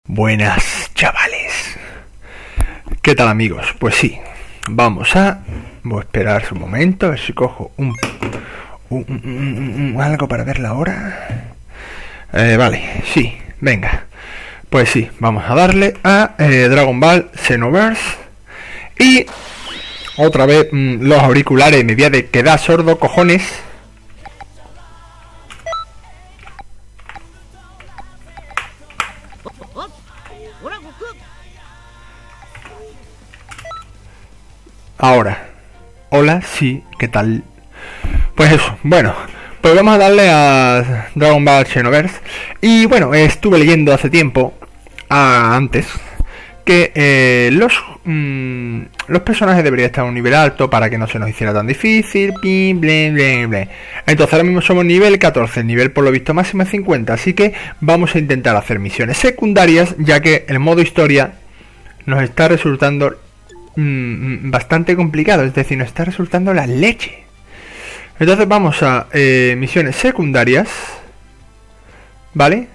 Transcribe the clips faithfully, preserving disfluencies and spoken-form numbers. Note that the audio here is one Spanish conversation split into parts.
Buenas, chavales. ¿Qué tal, amigos? Pues sí, vamos a... Voy a esperar un momento, a ver si cojo un... un, un, un, un algo para ver la hora. Eh, vale, sí, venga. Pues sí, vamos a darle a eh, Dragon Ball Xenoverse. Y... otra vez mmm, los auriculares me voy a de quedar sordo, cojones. Ahora, hola, sí, ¿qué tal? Pues eso, bueno, pues vamos a darle a Dragon Ball Xenoverse. Y bueno, estuve leyendo hace tiempo, a, antes, que eh, los mmm, los personajes deberían estar a un nivel alto para que no se nos hiciera tan difícil. Blim, blim, blim, blim. Entonces ahora mismo somos nivel catorce, el nivel por lo visto máximo es cincuenta, así que vamos a intentar hacer misiones secundarias, ya que el modo historia nos está resultando bastante complicado, es decir, nos está resultando la leche. Entonces vamos a eh, misiones secundarias, ¿vale?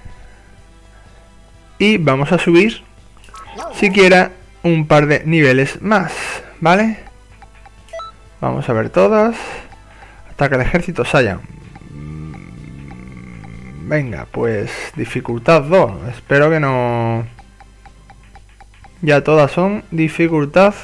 Y vamos a subir siquiera un par de niveles más, ¿vale? Vamos a ver todas. Hasta que el ejército Saiyan. Venga, pues dificultad dos. Espero que no... Ya todas son dificultad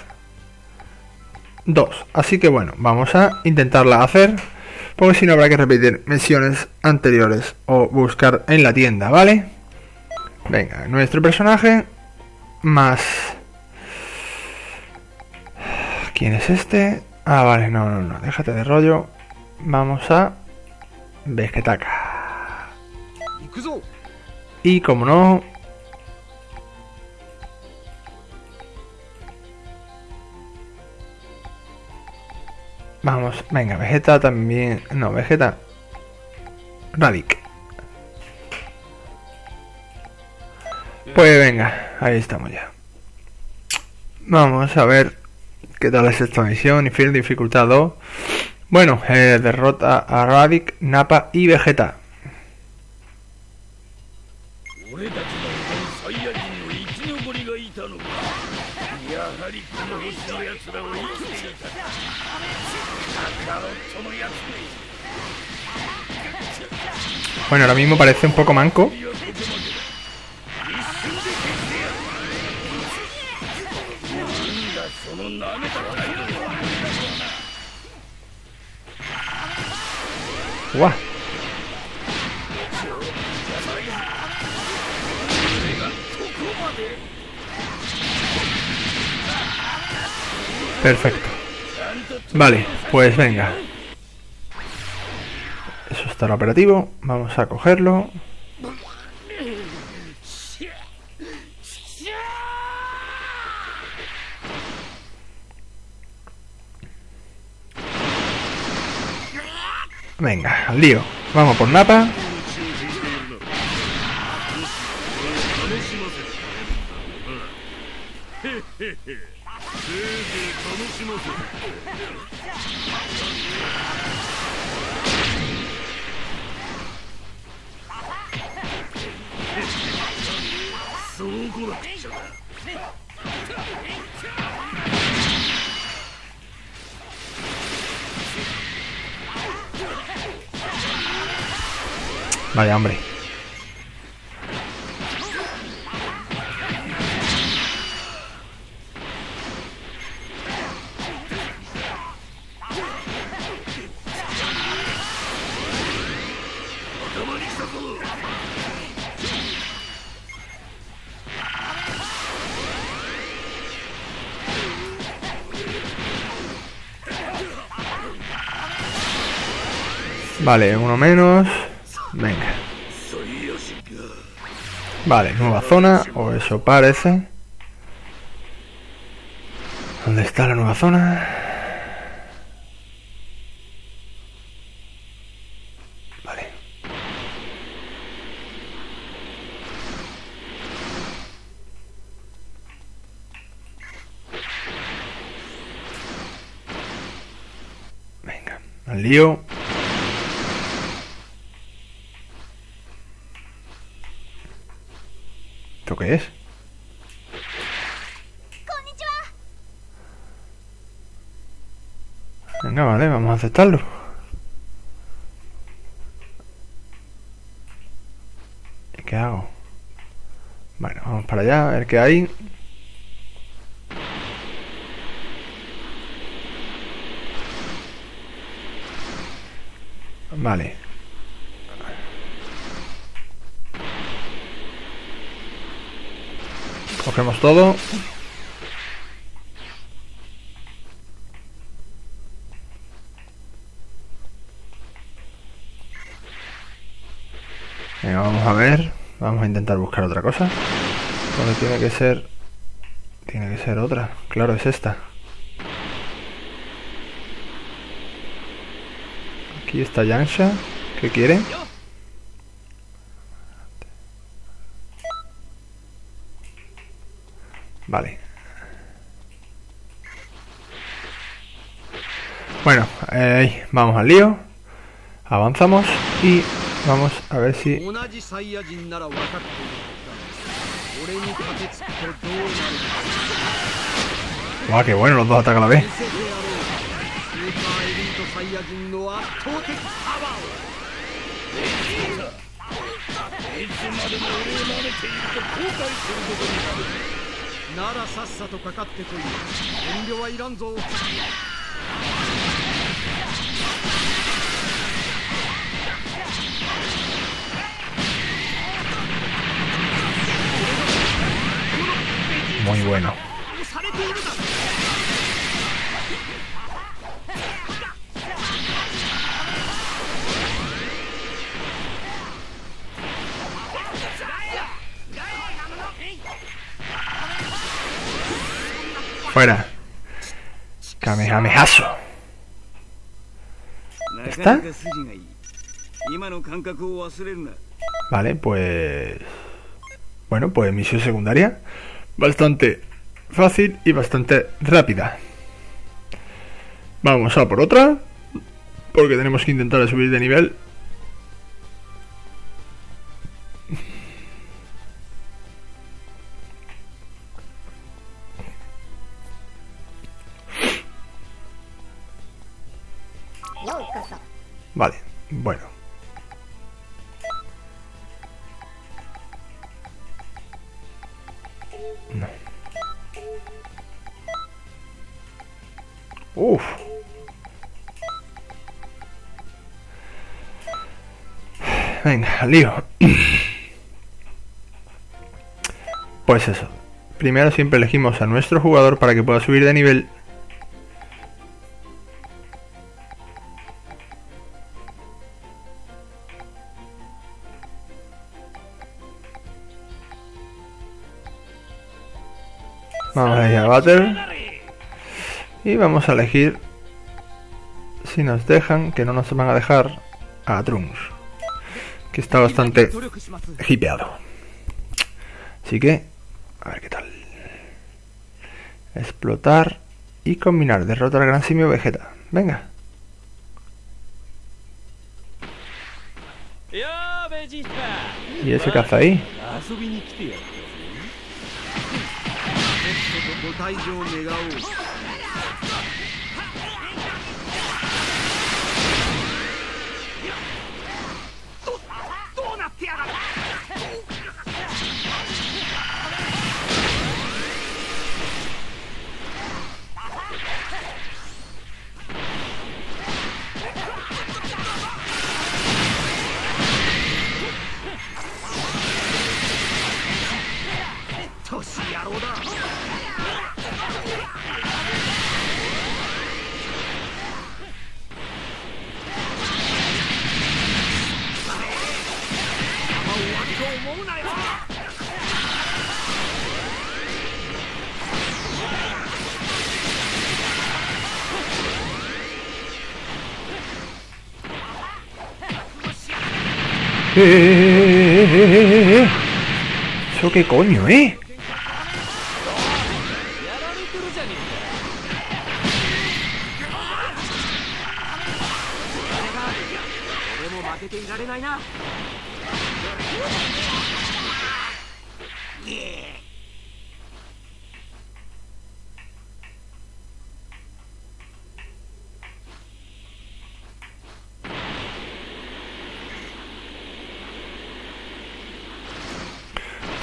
dos. Así que bueno, vamos a intentarla hacer, porque si no habrá que repetir misiones anteriores o buscar en la tienda, ¿vale? Venga, nuestro personaje más... ¿Quién es este? Ah, vale, no, no, no, déjate de rollo. Vamos a... Vegetaka. Y como no... Vamos, venga, Vegeta también... No, Vegeta... Radic. Pues venga, ahí estamos ya. Vamos a ver qué tal es esta misión. Infiel, dificultad dos. Bueno, eh, derrota a Radic, Nappa y Vegeta. Bueno, ahora mismo parece un poco manco. ¡Guau! Perfecto. Vale, pues venga. Eso estará operativo. Vamos a cogerlo. Venga, al lío. Vamos por Nappa. Vaya, hombre. Vale, uno menos. Venga. Vale, nueva zona, o eso parece. ¿Dónde está la nueva zona? Vale. Venga, al lío. ¿Esto qué qué es? Venga, vale, vamos a aceptarlo. ¿Y qué hago? Bueno, vamos para allá, a ver qué hay. Vale. Cogemos todo. Venga, vamos a ver. Vamos a intentar buscar otra cosa. Donde tiene que ser... Tiene que ser otra. Claro, es esta. Aquí está Yansha. ¿Qué quiere? Vale. Bueno, eh, vamos al lío. Avanzamos y vamos a ver si... ¡Guau, qué bueno! Los dos atacan a la vez. Muy bueno. Fuera. Kamehamehazo. ¿Está? Vale, pues... Bueno, pues misión secundaria. Bastante fácil y bastante rápida. Vamos a por otra. Porque tenemos que intentar subir de nivel. Vale, bueno. No. Uf. Venga, lío. Pues eso. Primero siempre elegimos a nuestro jugador para que pueda subir de nivel. Vamos a elegir a Battle. Y vamos a elegir, si nos dejan, que no nos van a dejar, a Trunks, que está bastante hipeado. Así que, a ver qué tal. Explotar y combinar. Derrota al gran simio Vegeta. Venga. ¿Y ese caza ahí? Eh, eh, eh, eh, eh. ¿Eso qué coño, eh?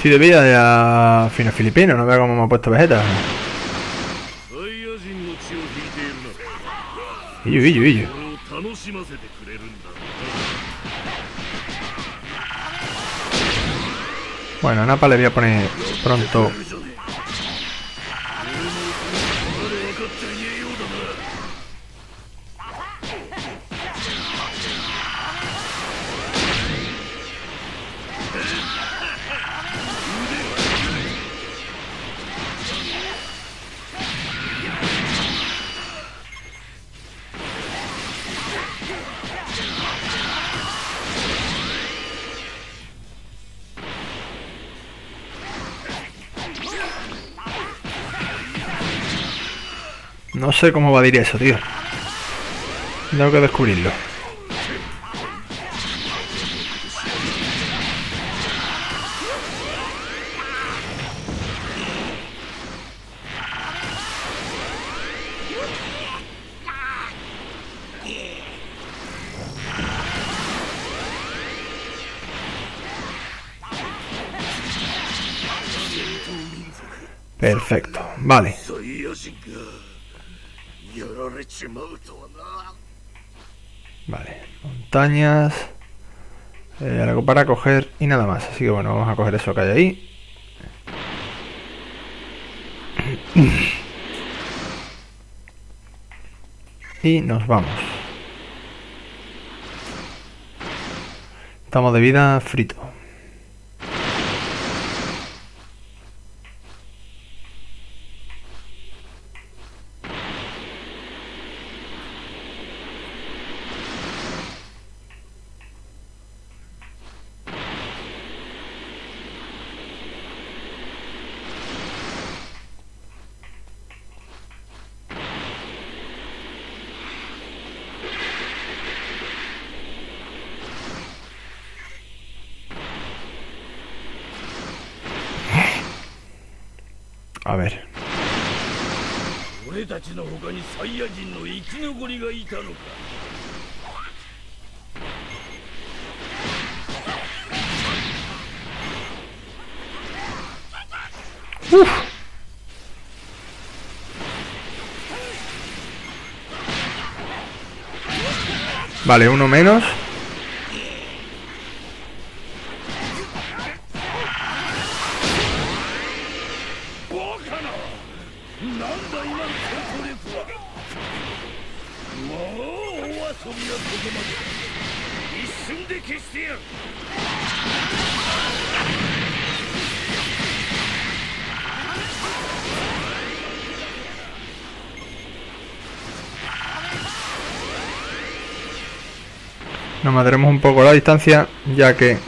Sí, de vida ya fino filipino, no veo cómo me ha puesto Vegeta. Illu, illu, illu. Bueno, a Nappa le voy a poner pronto. No sé cómo va a ir eso, tío. Tengo que descubrirlo. Perfecto, vale. Vale, montañas, eh, algo para coger y nada más. Así que bueno, vamos a coger eso que hay ahí. Y nos vamos. Estamos de vida frito. A ver. Uf. Vale, uno menos. Nos mantenemos un poco la distancia, ya que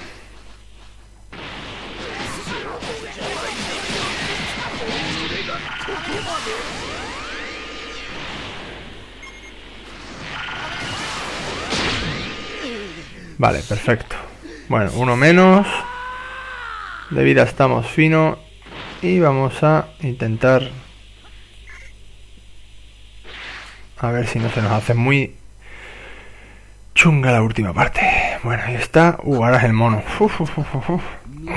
vale, perfecto. Bueno, uno menos. De vida estamos fino. Y vamos a intentar a ver si no se nos hace muy chunga la última parte. Bueno, ahí está. Uh, ahora es el mono. Uf, uf, uf, uf.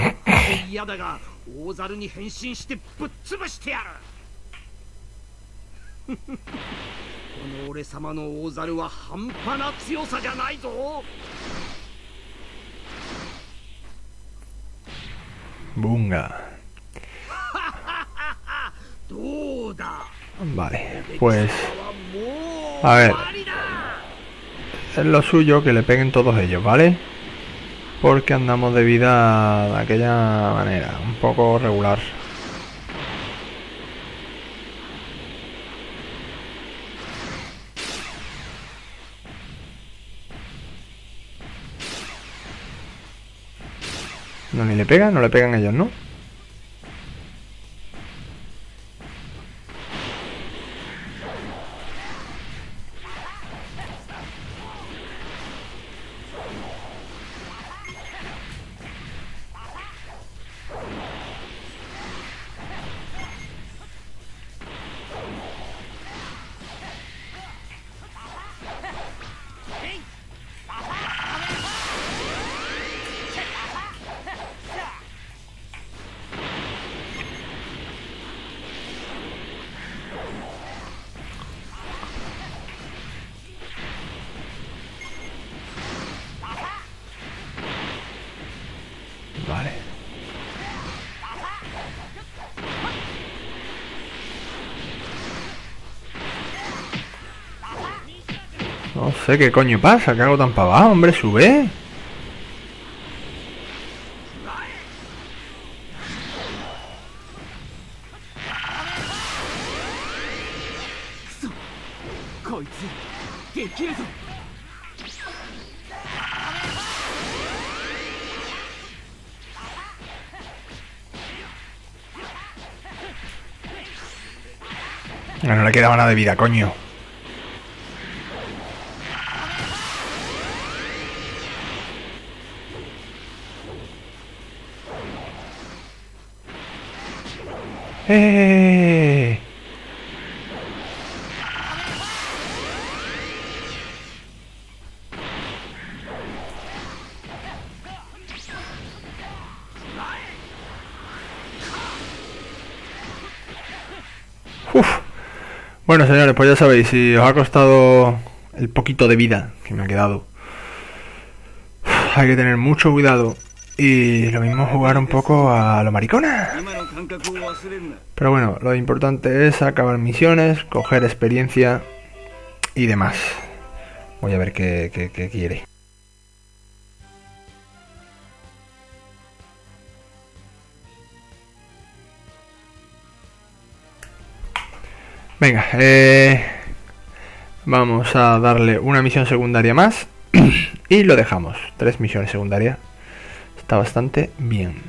Bunga. Vale, pues a ver, es lo suyo que le peguen todos ellos, ¿vale? Porque andamos de vida de aquella manera, un poco regular. No, ni le pegan, no le pegan ellos, ¿no? No sé qué coño pasa, que hago tan para abajo, hombre, sube. No, no le quedaba nada de vida, coño. ¡Eh! Uf. Bueno, señores, pues ya sabéis, si os ha costado el poquito de vida que me ha quedado, hay que tener mucho cuidado. Y lo mismo jugar un poco a lo maricona. Pero bueno, lo importante es acabar misiones, coger experiencia y demás. Voy a ver qué, qué, qué quiere. Venga, eh, vamos a darle una misión secundaria más y lo dejamos. Tres misiones secundarias. Está bastante bien.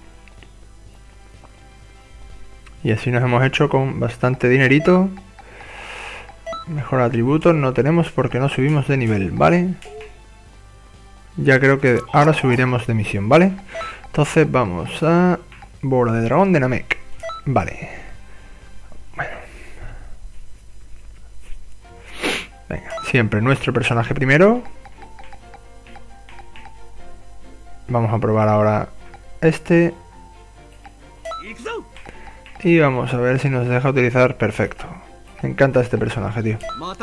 Y así nos hemos hecho con bastante dinerito. Mejor atributos no tenemos porque no subimos de nivel, ¿vale? Ya creo que ahora subiremos de misión, ¿vale? Entonces vamos a bola de dragón de Namek. Vale. Bueno. Venga, siempre nuestro personaje primero. Vamos a probar ahora este. Y vamos a ver si nos deja utilizar. Perfecto. Me encanta este personaje, tío.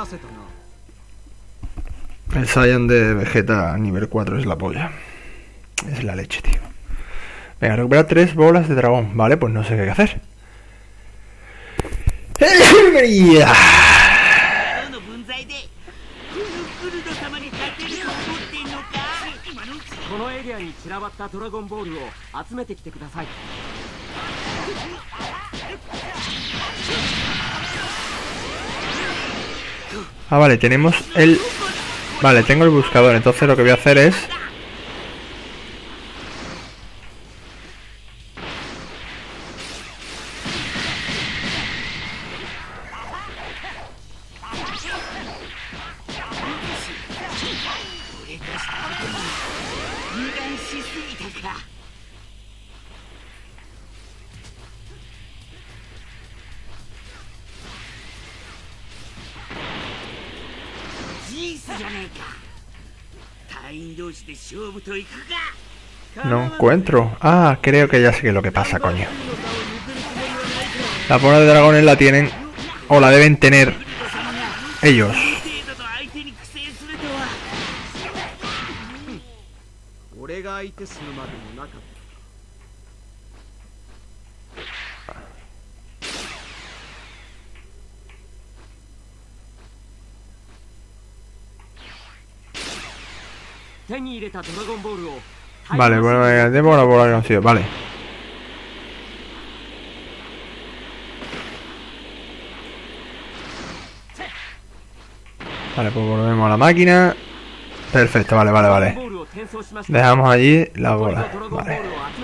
El Saiyan de Vegeta nivel cuatro es la polla. Es la leche, tío. Venga, recuperar tres bolas de dragón. Vale, pues no sé qué hacer. ¡El このエリアに散らばったドラゴンボールを集めてきてください。 Ah, vale, tenemos el... Vale, tengo el buscador, entonces lo que voy a hacer es... No encuentro. Ah, creo que ya sé qué es lo que pasa, coño. La bola de dragones la tienen, o la deben tener ellos. Vale, bueno, debo la bola que consigo, vale. Vale, pues volvemos a la máquina. Perfecto, vale, vale, vale. Dejamos allí la bola, vale.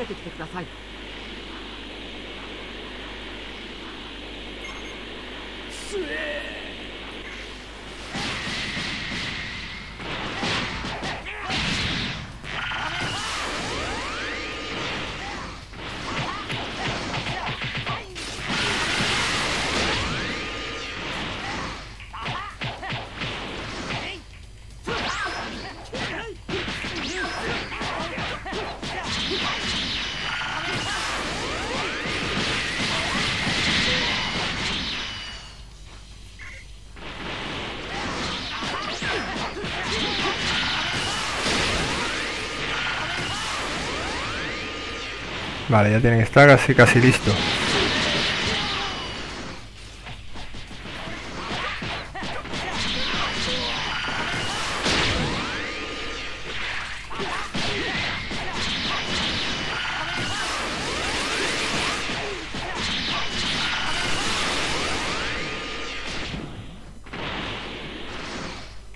Vale, ya tiene que estar casi casi listo.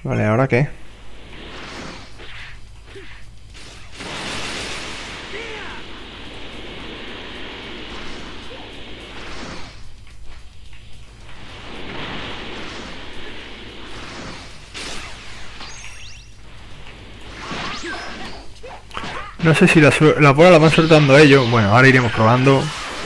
Vale, ¿ahora qué? No sé si la, la bola la van soltando ellos. Bueno, ahora iremos probando.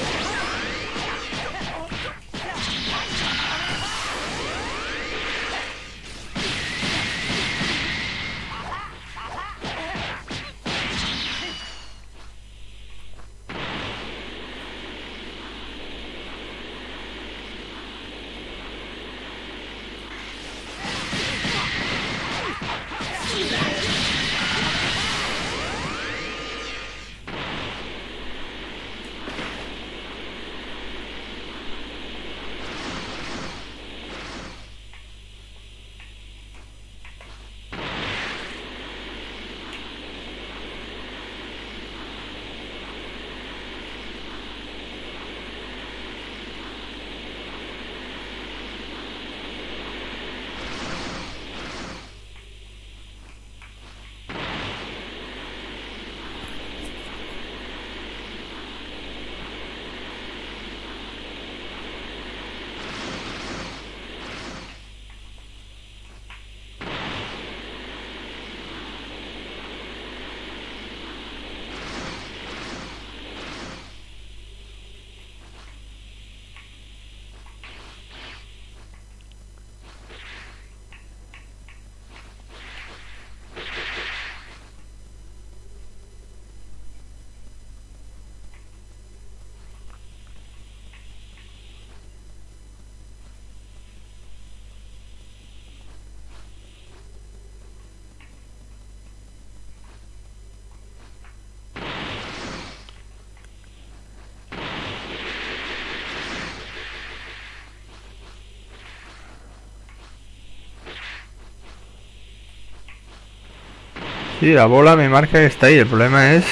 Sí, la bola me marca que está ahí. El problema es...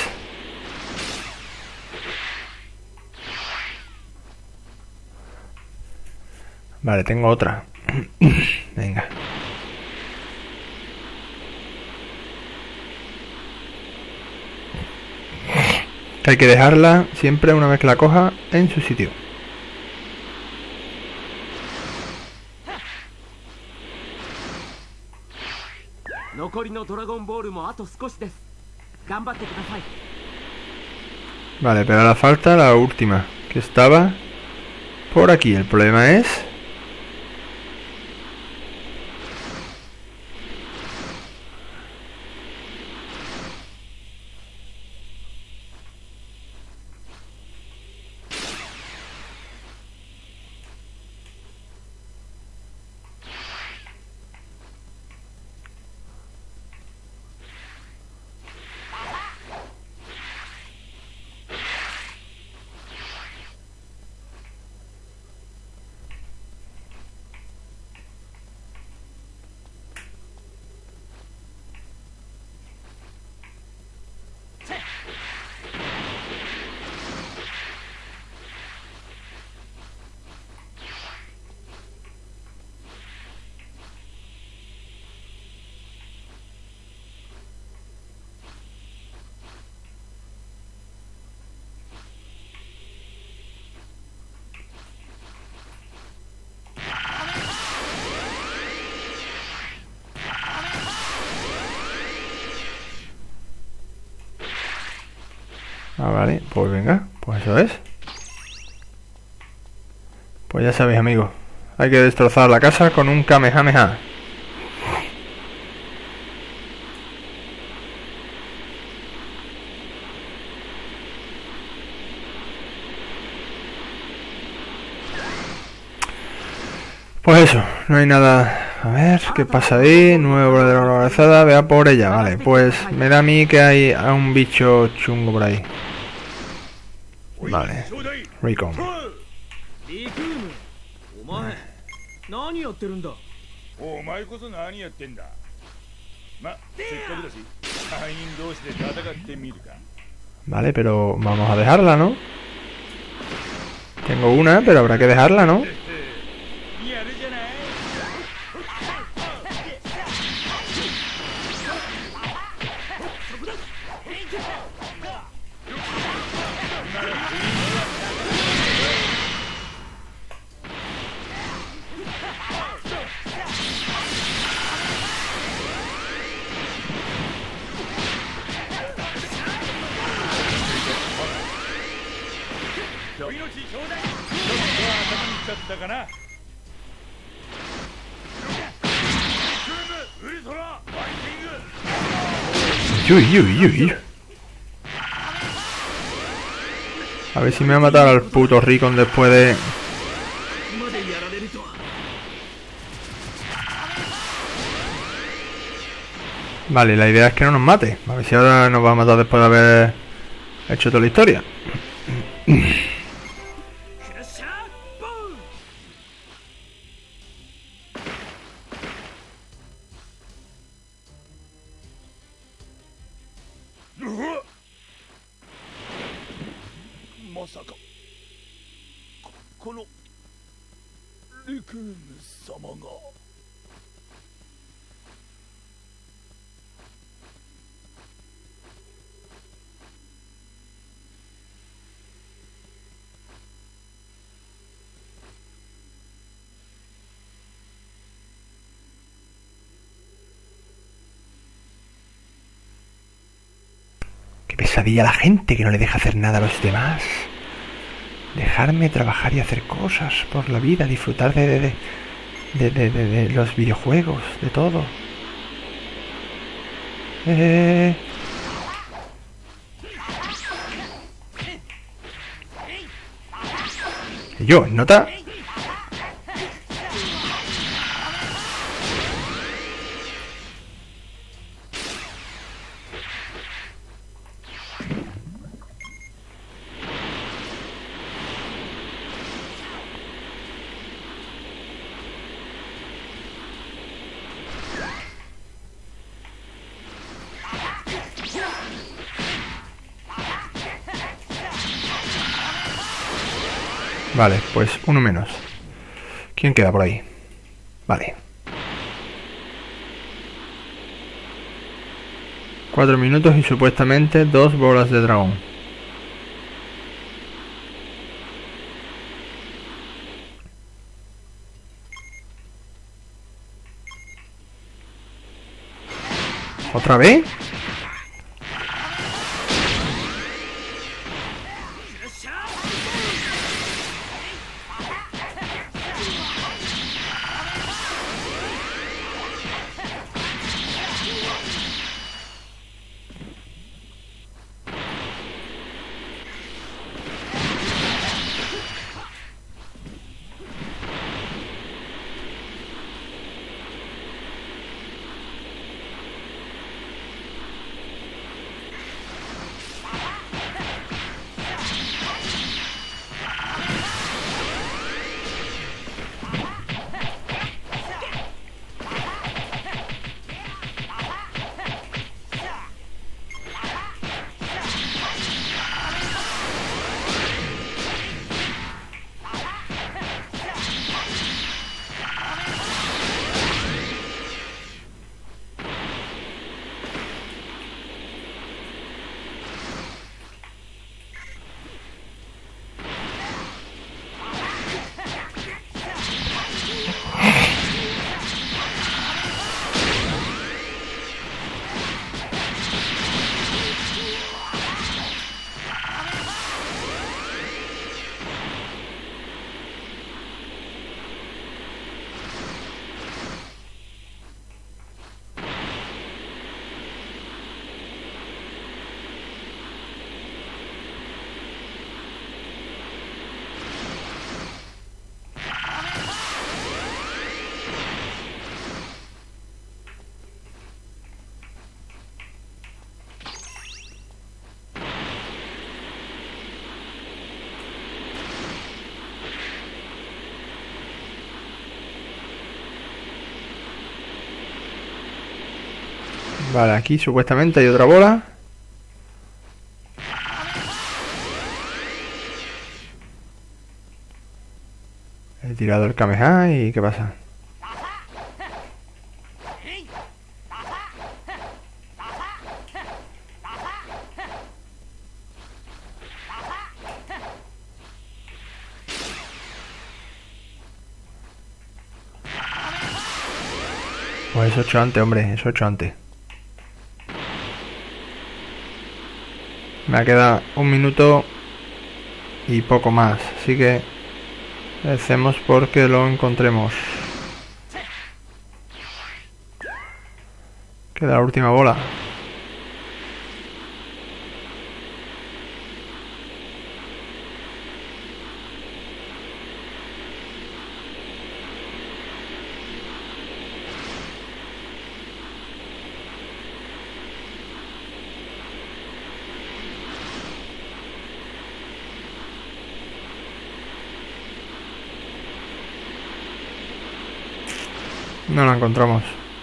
Vale, tengo otra. Venga. Hay que dejarla siempre, una vez que la coja, en su sitio. Vale, pero ahora falta la última, que estaba por aquí. El problema es... Ah, vale, pues venga, pues eso es. Pues ya sabéis, amigos, hay que destrozar la casa con un Kamehameha. Pues eso, no hay nada. A ver, ¿qué pasa ahí? Nuevo de la organizada, vea por ella. Vale, pues me da a mí que hay a un bicho chungo por ahí. Vale, Recon. Vale, pero vamos a dejarla, ¿no? Tengo una, pero habrá que dejarla, ¿no? Uy, uy, uy. A ver si me va a matar al puto Ricon después de... Vale, la idea es que no nos mate. A ver si ahora nos va a matar después de haber hecho toda la historia. Qué pesadilla la gente que no le deja hacer nada a los demás. Dejarme trabajar y hacer cosas por la vida, disfrutar de, de, de, de, de, de los videojuegos, de todo. Eh... Yo, ¿nota? Vale, pues uno menos. ¿Quién queda por ahí? Vale. Cuatro minutos y supuestamente dos bolas de dragón. ¿Otra vez? Vale, aquí supuestamente hay otra bola. He tirado el Kamehameha y ¿qué pasa? Pues eso he hecho antes, hombre, eso he hecho antes. Me ha quedado un minuto y poco más. Así que hacemos porque lo encontremos. Queda la última bola. No la encontramos.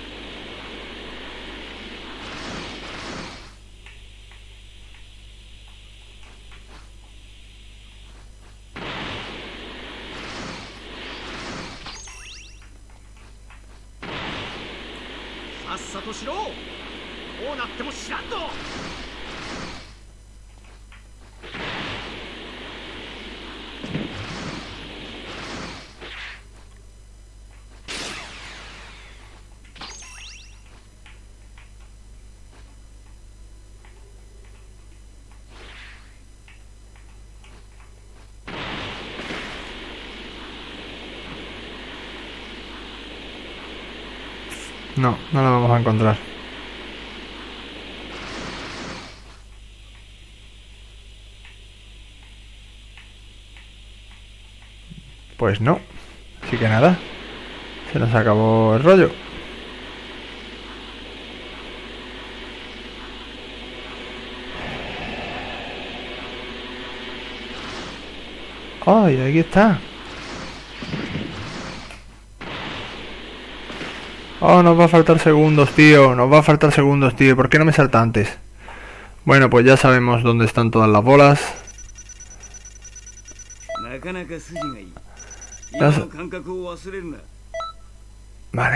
No, no la vamos a encontrar. Pues no. Así que nada. Se nos acabó el rollo. ¡Ay, aquí está! Oh, nos va a faltar segundos, tío. Nos va a faltar segundos, tío. ¿Por qué no me salta antes? Bueno, pues ya sabemos dónde están todas las bolas. Las... Vale.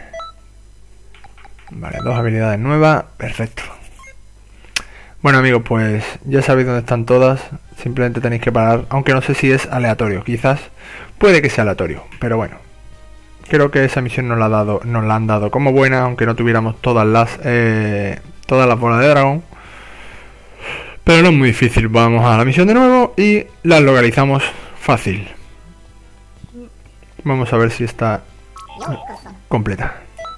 Vale, dos habilidades nuevas. Perfecto. Bueno, amigos, pues ya sabéis dónde están todas. Simplemente tenéis que parar. Aunque no sé si es aleatorio. Quizás puede que sea aleatorio. Pero bueno. Creo que esa misión nos la, ha dado, nos la han dado como buena, aunque no tuviéramos todas las eh, todas las bolas de dragón. Pero no es muy difícil. Vamos a la misión de nuevo y las localizamos fácil. Vamos a ver si está completa.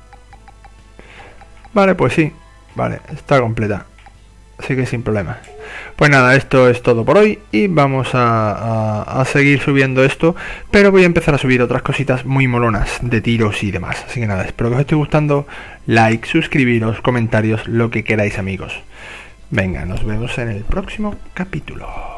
Vale, pues sí. Vale, está completa. Así que sin problema. Pues nada, esto es todo por hoy y vamos a, a, a seguir subiendo esto, pero voy a empezar a subir otras cositas muy molonas de tiros y demás. Así que nada, espero que os esté gustando. Like, suscribiros, comentarios, lo que queráis, amigos. Venga, nos vemos en el próximo capítulo.